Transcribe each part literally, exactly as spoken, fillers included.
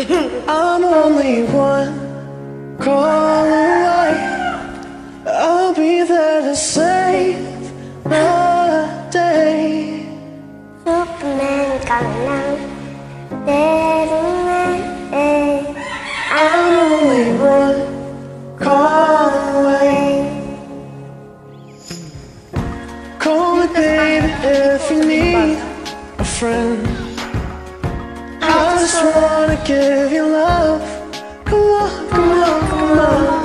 I'm only one call away. I'll be there to save the day. Superman calling out, I'm only one call away. Call me, baby, if you need a friend. I just wanna give you love. Come on, come on, come on.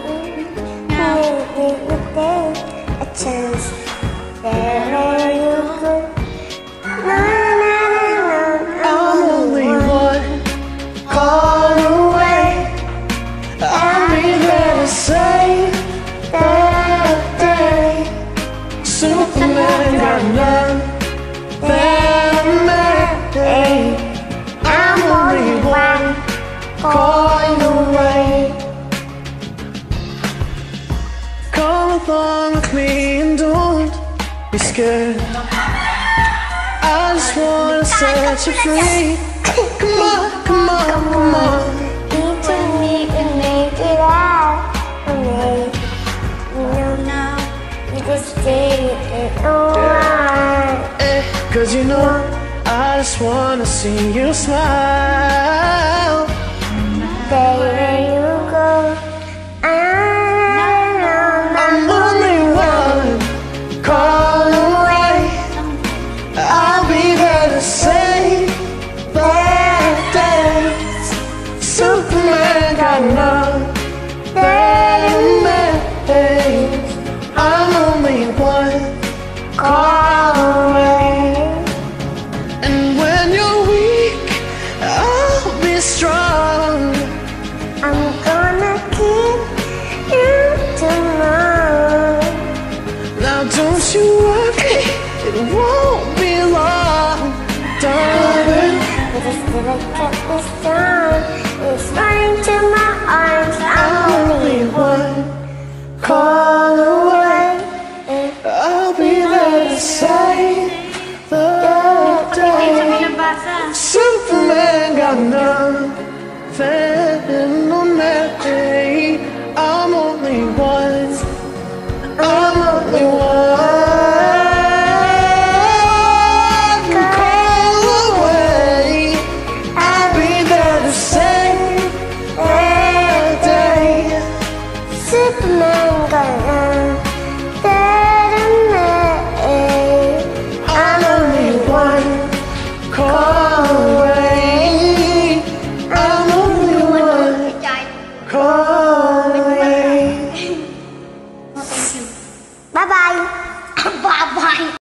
give me a chance. Wherever you go, no, no, no, I'm only one call away. I'll be there to save the day. Superman got nothing made. I'm only one call away. Come along with me and don't be scared. I just wanna set you free. Come on, come on, come on. you took me and make it out for me. You know, you just did it alright. Eh, Cause you know, I just wanna see you smile. Wherever you go, I know I'm only one call away. I'll be there to save the day. Superman got nothing made. I'm only one call away. And when you're weak, I'll be strong. I'm gonna keep you tomorrow. Now don't you worry, it won't be long, darling. But it's still I kept me strong. It's running to my arms. I'm I'm only one call away. I'll be there to save the day. Superman got nothing on that day. I'm only one. I'm only one call away. I'll be there to save the day. Superman gonna better me. I'm only one call away. I'm only one call away. Bye bye. Bye bye.